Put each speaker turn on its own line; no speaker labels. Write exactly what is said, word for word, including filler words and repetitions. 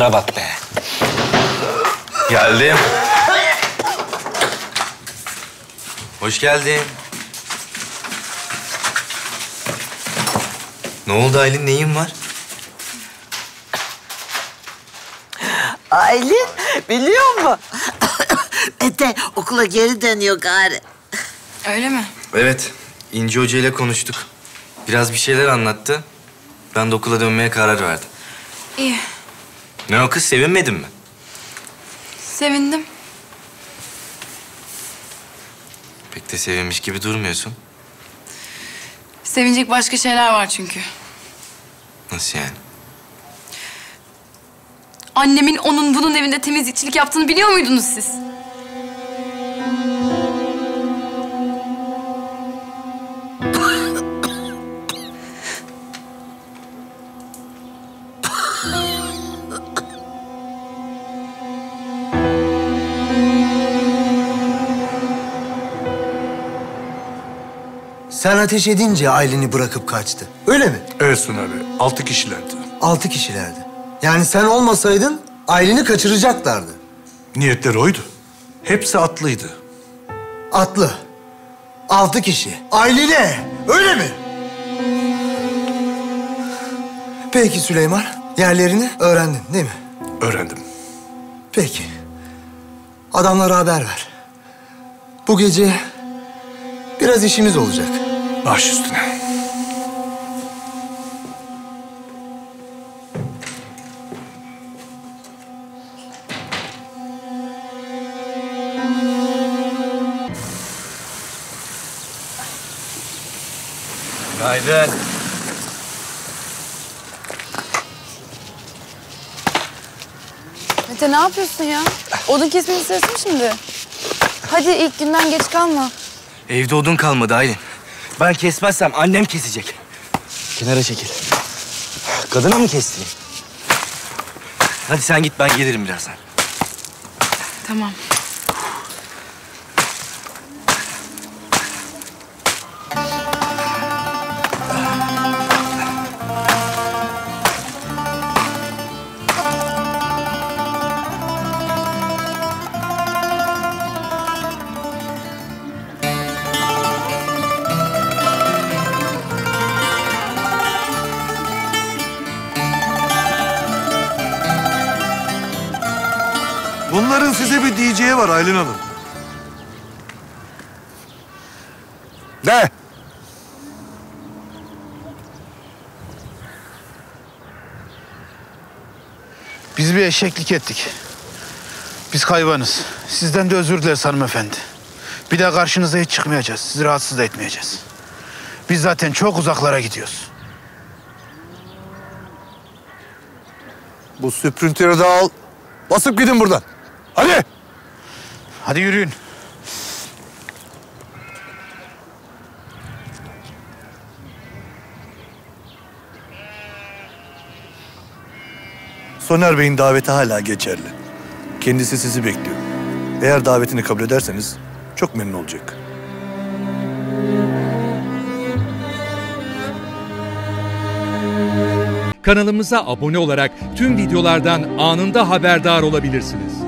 Şunlara bak be. Geldim. Hoş geldin. Ne oldu Aylin? Neyin var?
Aylin biliyor musun? Mete okula geri dönüyor gari.
Öyle mi?
Evet. İnci Hoca ile konuştuk. Biraz bir şeyler anlattı. Ben de okula dönmeye karar verdim.
İyi.
Ne o kız? Sevinmedin mi?
Sevindim.
Pek de sevinmiş gibi durmuyorsun.
Sevinecek başka şeyler var çünkü.
Nasıl yani?
Annemin onun bunun evinde temizlikçilik yaptığını biliyor muydunuz siz?
Sen ateş edince Aylin'i bırakıp kaçtı. Öyle mi?
Evet Soner Bey, altı kişilerdi.
Altı kişilerdi. Yani sen olmasaydın Aylin'i kaçıracaklardı.
Niyetleri oydu. Hepsi atlıydı.
Atlı. Altı kişi. Aylin'e. Öyle mi? Peki Süleyman. Yerlerini öğrendin değil mi?
Öğrendim.
Peki. Adamlara haber ver. Bu gece biraz işimiz olacak.
Baş üstüne.
Günaydın.
Mete ne yapıyorsun ya? Odun kesmenin sırası mı şimdi? Hadi ilk günden geç kalma.
Evde odun kalmadı Aylin. Ben kesmezsem annem kesecek. Kenara çekil. Kadına mı kestireyim? Hadi sen git, ben gelirim birazdan.
Tamam.
Bunların size bir diyeceği var Aylin Hanım.
Ne?
Biz bir eşeklik ettik. Biz hayvanız. Sizden de özür dileriz hanımefendi. Bir daha karşınıza hiç çıkmayacağız. Sizi rahatsız da etmeyeceğiz. Biz zaten çok uzaklara gidiyoruz.
Bu süprüntüleri de al. Basıp gidin buradan. Hadi.
Hadi yürüyün.
Soner Bey'in daveti hala geçerli. Kendisi sizi bekliyor. Eğer davetini kabul ederseniz çok memnun olacak.
Kanalımıza abone olarak tüm videolardan anında haberdar olabilirsiniz.